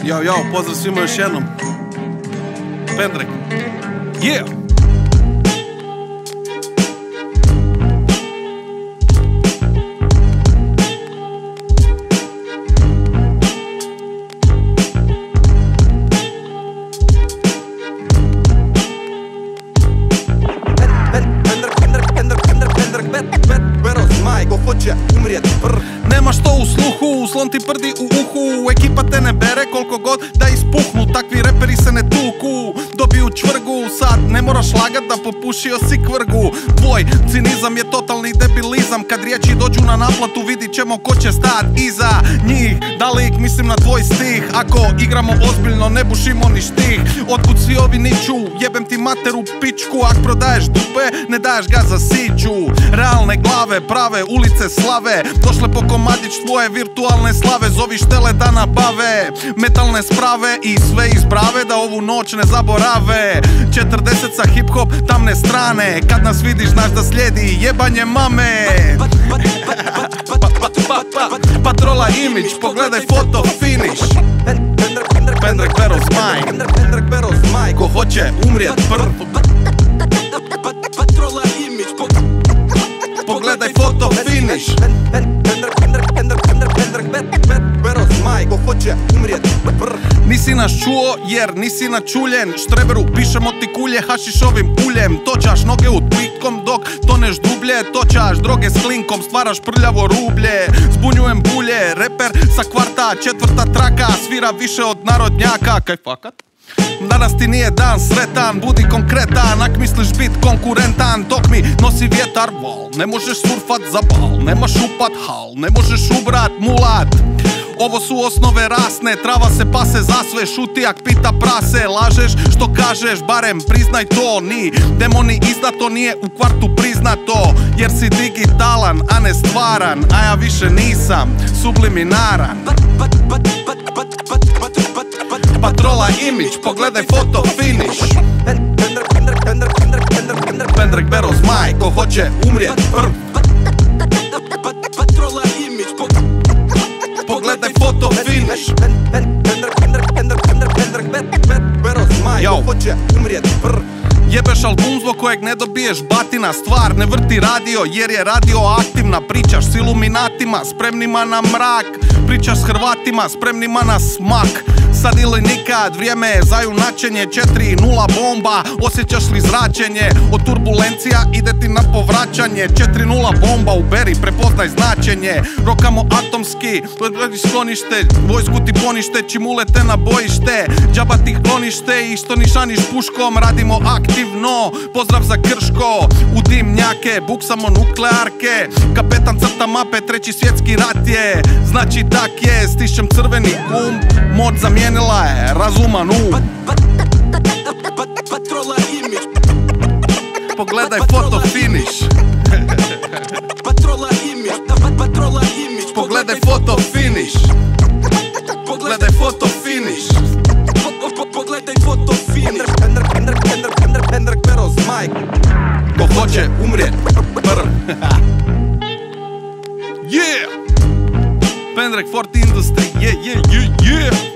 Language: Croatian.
Jao, pozdrav svima još jednom. Pendrek. Yeah! Nemaš to u sluhu, slon ti prdi u uhu. Ekipa te ne bere koliko god da ispuhnu. Takvi reperi se ne tuku, dobiju čvrgu. Sad ne moraš lagat da popušio si kvrgu. Tvoj cinizam je totalni debilizam. Kad riječi dođu na naplatu vidit ćemo ko će stat iza njih. Da li ih mislim na tvoj stih? Ako igramo ozbiljno ne bušimo ni štih. Otkud svi ovi niču, jebem ti materu pičku. Ak prodaješ dupe, ne daješ ga za siću. Realne glave, prave ulice slave, došle po komadić tvoje virtualne slave. Zoviš tele da nabave metalne sprave i sve isprave da ovu noć ne zaborave. 40 sa hip hop tamne strane, kad nas vidiš znaš da slijedi jebanje mame. Patrola imidž, pogledaj foto finish. Pendrek Beroz Mike, ko hoće umrijet prv. Patrola imidž, pogledaj foto finish. Nisi nas čuo jer nisi načuljen. Štreberu pišemo ti kulje hašišovim uljem. Točaš noge u tvitkom dok toneš dublje. Točaš droge s klinkom, stvaraš prljavo rublje. Zbunjujem bulje, reper sa kvarta, četvrta traka. Svira više od narodnjaka, kaj fakat? Danas ti nije dan sretan, budi konkretan. Ak misliš bit konkurentan, dok mi nosi vjetar val. Ne možeš surfat za bal, nemaš upat hal, ne možeš ubrat mulat. Ovo su osnove rasne, trava se pase za sve. Šuti ak pita prase, lažeš što kažeš, barem priznaj to. Ni demoni izdato, nije u kvartu priznato. Jer si digitalan, a ne stvaran, a ja više nisam subliminaran. Patrola imidž, pogledaj foto finish. Pendrek Beroz Mike, ko hoće umrijet prv. Patrola imidž, pogledaj foto finish. Yo, hoće umrijet prv. Jebeš album zbog kojeg ne dobiješ batina. Stvar ne vrti radio jer je radioaktivna. Pričaš s iluminatima, spremnima na mrak. Pričaš s Hrvatima, spremnima na smak. Sad ili nikad, vrijeme je za junačenje. 4-0 bomba, osjećaš li zračenje? Od turbulencija ide ti na povraćanje. 4-0 bomba, uberi, prepoznaj značenje. Rokamo atomski, sklonište. Vojsku ti ponište, čim ulete na bojište. Džaba ti klonište i što nišaniš puškom. Radimo aktivno, pozdrav za Krško. U dimnjake, buksamo nuklearke. Kapetan crta mape, 3. svjetski rat je. Znači tak je, stišćem crveni gumb. Moć zamijenila je razuman um. Patrola imidž, pogledaj foto finish. Patrola imidž, pogledaj foto finish. Pogledaj foto finish. Pogledaj foto finish. Pendrek Beroz Mike, ko hoće umrijet prv. Yeah! Pendrek Forti Industry, yeah.